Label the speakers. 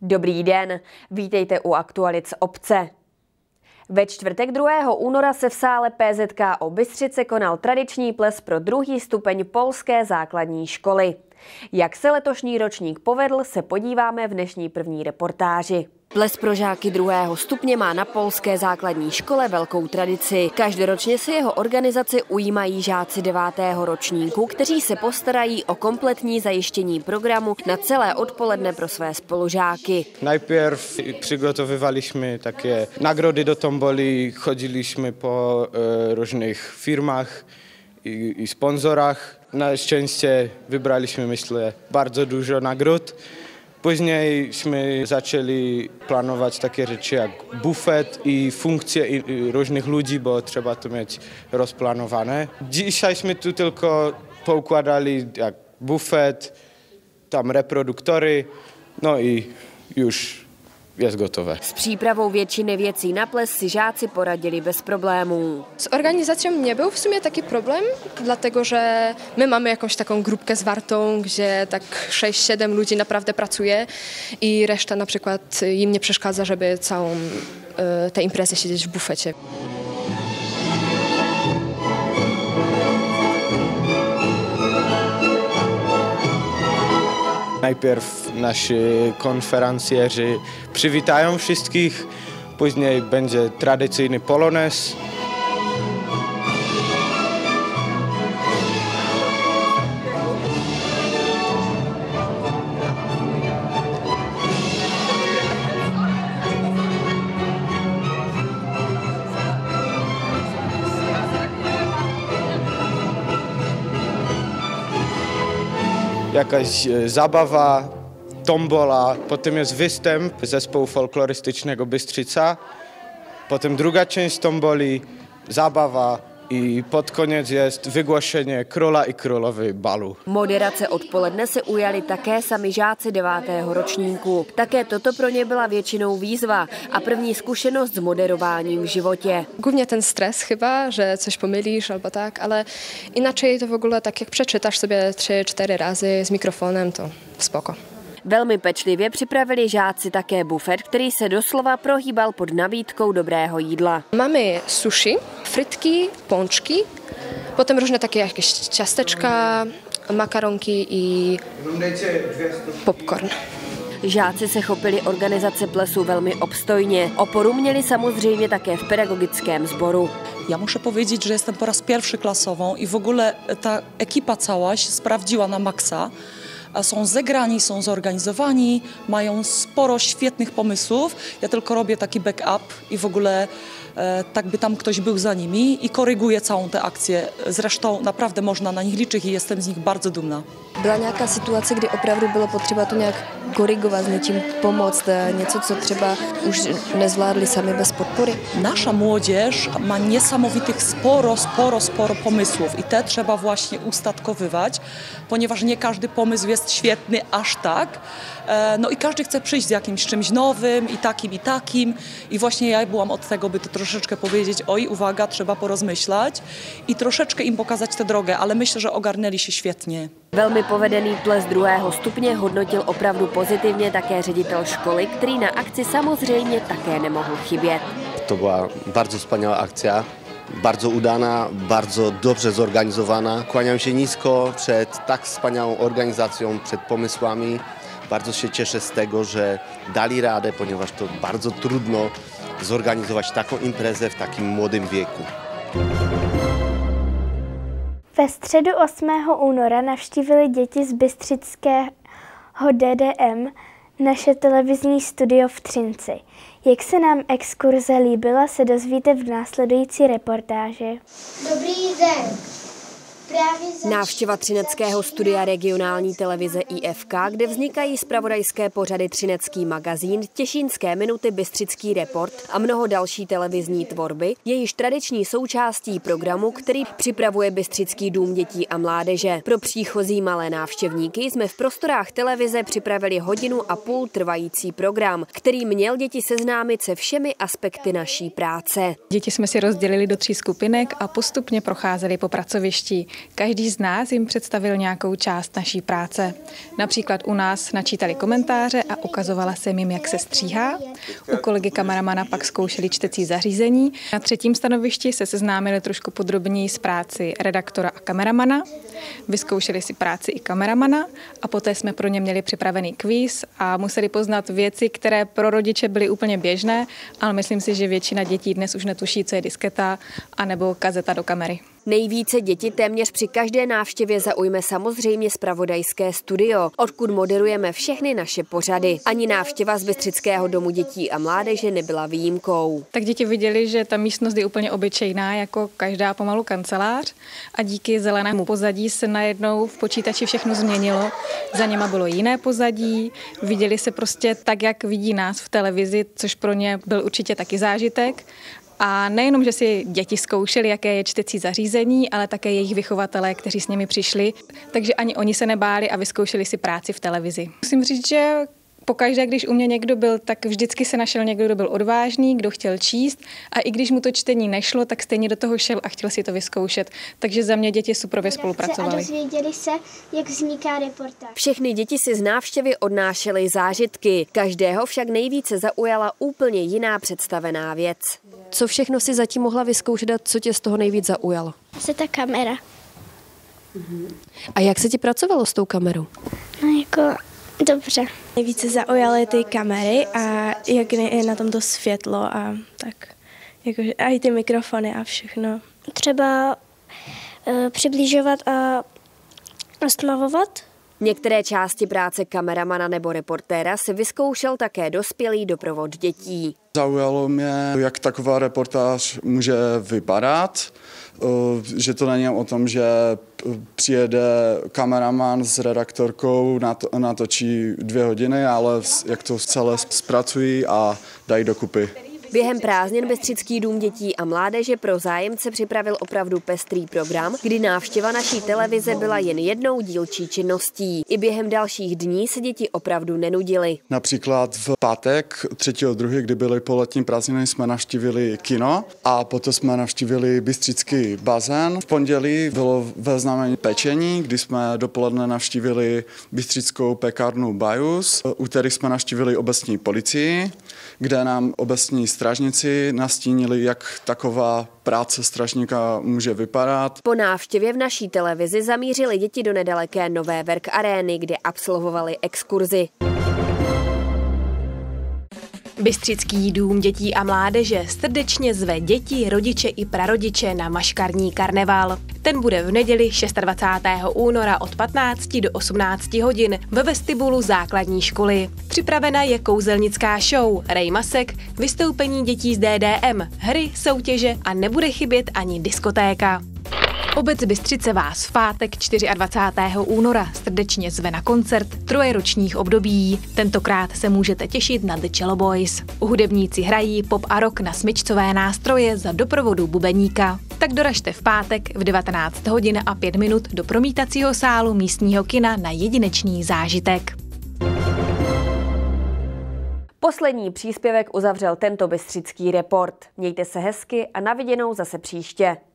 Speaker 1: Dobrý den, vítejte u aktualic obce. Ve čtvrtek 2. února se v sále PZKO Bystřice konal tradiční ples pro 2. stupeň polské základní školy. Jak se letošní ročník povedl, se podíváme v dnešní první reportáži. Ples pro žáky 2. stupně má na polské základní škole velkou tradici. Každoročně se jeho organizaci ujímají žáci 9. ročníku, kteří se postarají o kompletní zajištění programu na celé odpoledne pro své spolužáky.
Speaker 2: Najpierw przygotowywaliśmy takie nagrody do tomboli, chodziliśmy po różnych firmach i sponsorach. Na szczęście wybraliśmy, myślę, bardzo dużo nagród. Późniejśmy zaczęli planować takie rzeczy jak bufet i funkcje różnych ludzi, bo trzeba to mieć rozplanowane. Dzisiejśmy tu tylko poukładali jak bufet, tam reproduktory, no i już jest gotowe.
Speaker 1: S přípravou většiny věcí na ples si žáci poradili bez problémů.
Speaker 3: Z organizacją nie był w sumie taki problem, dlatego że my mamy jakąś taką grupkę zwartą, gdzie tak 6-7 ludzi naprawdę pracuje i reszta na przykład im nie przeszkadza, żeby całą tę imprezę siedzieć w bufecie.
Speaker 2: Najpierw nasi konferencjerzy przywitają wszystkich, później będzie tradycyjny polonez. Jakaś zabawa, tombola, potem jest występ zespołu folklorystycznego Bystrzyca, potem druga część tomboli, zabawa i pod koniec jest wygłoszenie króla i królowej balu.
Speaker 1: Moderace odpoledne se ujali také sami žáci 9. ročníku. Také toto pro ně byla většinou výzva a první zkušenost s moderováním v životě.
Speaker 3: Głównie ten stres chyba, że coś pomylisz albo tak, ale inaczej to w ogóle tak jak przeczytasz sobie 3-4 razy z mikrofonem, to spoko.
Speaker 1: Velmi pečlivě připravili žáci také bufet, který se doslova prohýbal pod nabídkou dobrého jídla.
Speaker 3: Mamy sushi, frytki, pączki, potem różne takie jakieś ciasteczka, makaronki i popcorn.
Speaker 1: Žáci se chopili organizace plesu velmi obstojně. Oporu měli samozřejmě také v pedagogickém sboru.
Speaker 4: Ja muszę powiedzieć, że jestem po raz pierwszy klasową i w ogóle ta ekipa cała się sprawdziła na maksa. Są zegrani, są zorganizowani, mają sporo świetnych pomysłów. Ja tylko robię taki backup i w ogóle tak by tam ktoś był za nimi i koryguję całą tę akcję. Zresztą naprawdę można na nich liczyć i jestem z nich bardzo dumna.
Speaker 5: Byla nějaká situace, kdy opravdu bylo potřeba to nějak korigovat, s něčím pomoct, něco, co třeba už nezvládli sami bez podpory?
Speaker 4: Nasza młodzież ma niesamowitych sporo pomysłów i te trzeba właśnie ustatkowywać, ponieważ nie każdy pomysł jest świetny aż tak. No i każdy chce przyjść z jakimś czymś nowym i takim. I właśnie ja byłam od tego, by to troszeczkę powiedzieć, oj, uwaga, trzeba porozmyślać i troszeczkę im pokazać tę drogę, ale myślę, że ogarnęli się świetnie.
Speaker 1: Velmi povedený ples 2. stupně hodnotil opravdu pozitivně také ředitel školy, který na akci samozřejmě také nemohl chybět.
Speaker 6: To była bardzo wspaniała akcja, bardzo udana, bardzo dobrze zorganizowana. Kłaniam się nisko przed tak wspaniałą organizacją, przed pomysłami. Bardzo się cieszę z tego, że dali radę, ponieważ to bardzo trudno zorganizować taką imprezę w takim młodym wieku.
Speaker 7: Ve středu 8. února navštívili děti z bystřického DDM naše televizní studio v Třinci. Jak se nám exkurze líbila, se dozvíte v následující reportáži.
Speaker 8: Dobrý den.
Speaker 1: Návštěva třineckého studia regionální televize IFK, kde vznikají zpravodajské pořady Třinecký magazín, Těšínské minuty, Bystřický report a mnoho další televizní tvorby, je již tradiční součástí programu, který připravuje Bystřický dům dětí a mládeže. Pro příchozí malé návštěvníky jsme v prostorách televize připravili 1,5 hodiny trvající program, který měl děti seznámit se všemi aspekty naší práce.
Speaker 9: Děti jsme si rozdělili do 3 skupinek a postupně procházeli po pracovišti.
Speaker 8: Každý z nás jim představil nějakou část naší práce. Například u nás načítali komentáře a ukazovala jsem jim, jak se stříhá. U kolegy kameramana pak zkoušeli čtecí zařízení. Na třetím stanovišti se seznámili trošku podrobněji s práci redaktora a kameramana. Vyzkoušeli si práci i kameramana a poté jsme pro ně měli připravený kvíz a museli poznat věci, které pro rodiče byly úplně běžné, ale myslím si, že většina dětí dnes už netuší, co je disketa anebo kazeta do kamery.
Speaker 1: Nejvíce děti téměř při každé návštěvě zaujme samozřejmě zpravodajské studio, odkud moderujeme všechny naše pořady. Ani návštěva z Bystřického domu dětí a mládeže nebyla výjimkou.
Speaker 8: Tak děti viděli, že ta místnost je úplně obyčejná, jako každá pomalu kancelář a díky zelenému pozadí se najednou v počítači všechno změnilo. Za něma bylo jiné pozadí, viděli se prostě tak, jak vidí nás v televizi, což pro ně byl určitě taky zážitek. A nejenom, že si děti zkoušeli, jaké je čtecí zařízení, ale také jejich vychovatelé, kteří s nimi přišli. Takže ani oni se nebáli a vyzkoušeli si práci v televizi. Musím říct, že pokaždé, když u mě někdo byl, tak vždycky se našel někdo, kdo byl odvážný, kdo chtěl číst a i když mu to čtení nešlo, tak stejně do toho šel a chtěl si to vyzkoušet. Takže za mě děti suprově spolupracovali.
Speaker 7: A dozvěděli se, jak vzniká reportáž.
Speaker 1: Všechny děti si z návštěvy odnášely zážitky. Každého však nejvíce zaujala úplně jiná představená věc. Co všechno si zatím mohla vyzkoušet a co tě z toho nejvíc zaujalo?
Speaker 7: Asi ta kamera.
Speaker 1: A jak se ti pracovalo s tou kamerou?
Speaker 7: No jako dobře.
Speaker 9: Nejvíce zaujaly ty kamery a jak je na tom to světlo a tak. Jakože, a i ty mikrofony a všechno.
Speaker 7: Třeba přibližovat a stmavovat.
Speaker 1: Některé části práce kameramana nebo reportéra si vyzkoušel také dospělý doprovod dětí.
Speaker 10: Zaujalo mě, jak taková reportáž může vypadat, že to není o tom, že přijede kameraman s redaktorkou, natočí 2 hodiny, ale jak to celé zpracují a dají dokupy.
Speaker 1: Během prázdnin Bystřický dům dětí a mládeže pro zájemce připravil opravdu pestrý program, kdy návštěva naší televize byla jen jednou dílčí činností. I během dalších dní se děti opravdu nenudily.
Speaker 10: Například v pátek 3.2., kdy byly po letní prázdniny, jsme navštívili kino a potom jsme navštívili Bystřický bazén. V pondělí bylo ve znamení pečení, kdy jsme dopoledne navštívili Bystřickou pekárnu Bajus. V úterý jsme navštívili obecní policii, kde nám obecní strážníci nastínili, jak taková práce strážníka může vypadat.
Speaker 1: Po návštěvě v naší televizi zamířili děti do nedaleké Nové Werk arény, kde absolvovali exkurzi. Bystřický dům dětí a mládeže srdečně zve děti, rodiče i prarodiče na maškarní karneval. Ten bude v neděli 26. února od 15 do 18 hodin ve vestibulu základní školy. Připravena je kouzelnická show, rej masek, vystoupení dětí z DDM, hry, soutěže a nebude chybět ani diskotéka. Obec Bystřice vás v pátek 24. února srdečně zve na koncert trojročních období. Tentokrát se můžete těšit na The Cello Boys. Hudebníci hrají pop a rock na smyčcové nástroje za doprovodu bubeníka. Tak doražte v pátek v 19 hodin a 5 minut do promítacího sálu místního kina na jedinečný zážitek. Poslední příspěvek uzavřel tento bystřický report. Mějte se hezky a na viděnou zase příště.